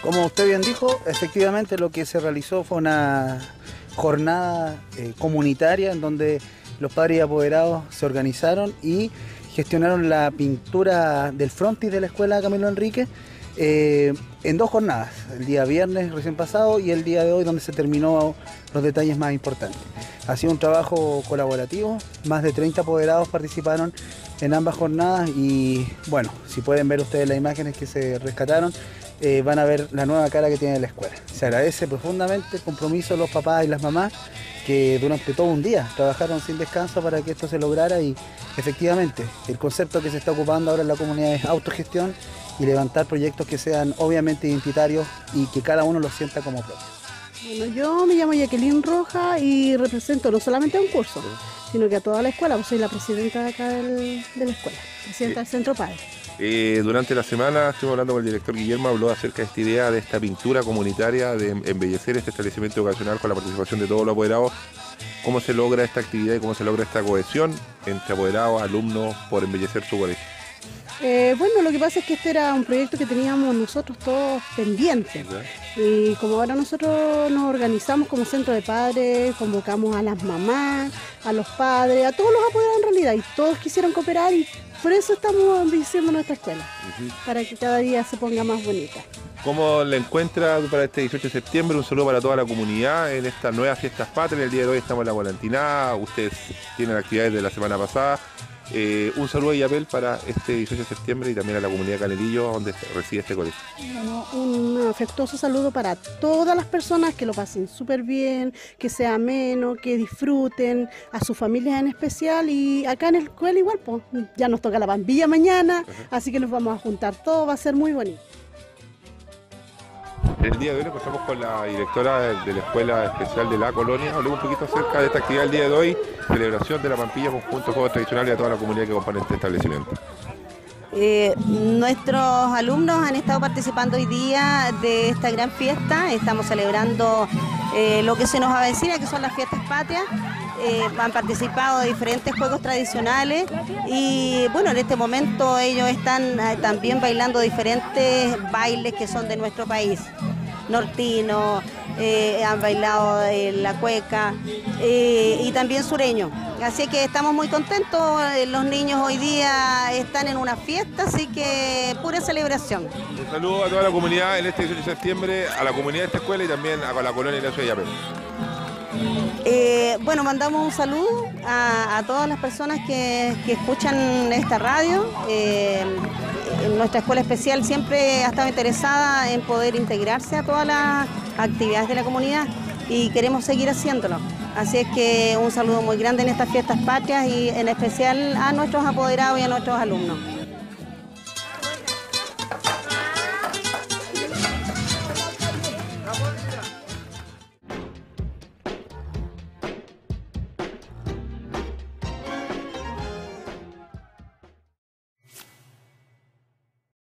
Como usted bien dijo, efectivamente lo que se realizó fue una jornada comunitaria en donde los padres y apoderados se organizaron y gestionaron la pintura del frontis de la escuela Camilo Enríquez en dos jornadas, el día viernes recién pasado y el día de hoy, donde se terminó los detalles más importantes. Ha sido un trabajo colaborativo, más de 30 apoderados participaron en ambas jornadas y bueno, si pueden ver ustedes las imágenes que se rescataron, van a ver la nueva cara que tiene la escuela. Se agradece profundamente el compromiso de los papás y las mamás que durante todo un día trabajaron sin descanso para que esto se lograra y efectivamente el concepto que se está ocupando ahora en la comunidad es autogestión y levantar proyectos que sean obviamente identitarios y que cada uno los sienta como propio. Bueno, yo me llamo Jacqueline Roja y represento no solamente a un curso, sino que a toda la escuela, pues soy la presidenta de acá de la escuela, presidenta del Centro Padre. Durante la semana estuvimos hablando con el director Guillermo, habló acerca de esta idea de esta pintura comunitaria, de embellecer este establecimiento educacional con la participación de todos los apoderados. ¿Cómo se logra esta actividad y cómo se logra esta cohesión entre apoderados, alumnos, por embellecer su colegio? Bueno, lo que pasa es que este era un proyecto que teníamos nosotros todos pendientes. Y como ahora nosotros nos organizamos como centro de padres, convocamos a las mamás, a los padres, a todos los apoderados en realidad, y todos quisieron cooperar y por eso estamos embelleciendo nuestra escuela, para que cada día se ponga más bonita. ¿Cómo la encuentra para este 18 de septiembre? Un saludo para toda la comunidad en estas nuevas fiestas patrias. El día de hoy estamos en la volantinada, ustedes tienen actividades de la semana pasada. Un saludo y apel para este 18 de septiembre y también a la comunidad de Canelillo, donde reside este colegio. Bueno, un afectuoso saludo para todas las personas, que lo pasen súper bien, que sea ameno, que disfruten, a sus familias en especial, y acá en la escuela igual, pues ya nos toca la pampilla mañana, así que nos vamos a juntar todos, va a ser muy bonito. El día de hoy nos encontramos con la directora de la Escuela Especial de la Colonia. Hablemos un poquito acerca de esta actividad del día de hoy, celebración de la pampilla, conjunto juegos tradicionales y a toda la comunidad que compone este establecimiento. Nuestros alumnos han estado participando hoy día de esta gran fiesta. Estamos celebrando lo que se nos avecina, que son las fiestas patrias. Han participado de diferentes juegos tradicionales y bueno, en este momento ellos están también bailando diferentes bailes que son de nuestro país, nortino, han bailado la cueca y también sureño. Así que estamos muy contentos, los niños hoy día están en una fiesta, así que pura celebración. Un saludo a toda la comunidad en este 18 de septiembre, a la comunidad de esta escuela y también a la colonia Ignacio de Yapel. Bueno, mandamos un saludo a todas las personas que escuchan esta radio. Nuestra escuela especial siempre ha estado interesada en poder integrarse a todas las actividades de la comunidad y queremos seguir haciéndolo. Así es que un saludo muy grande en estas fiestas patrias y en especial a nuestros apoderados y a nuestros alumnos.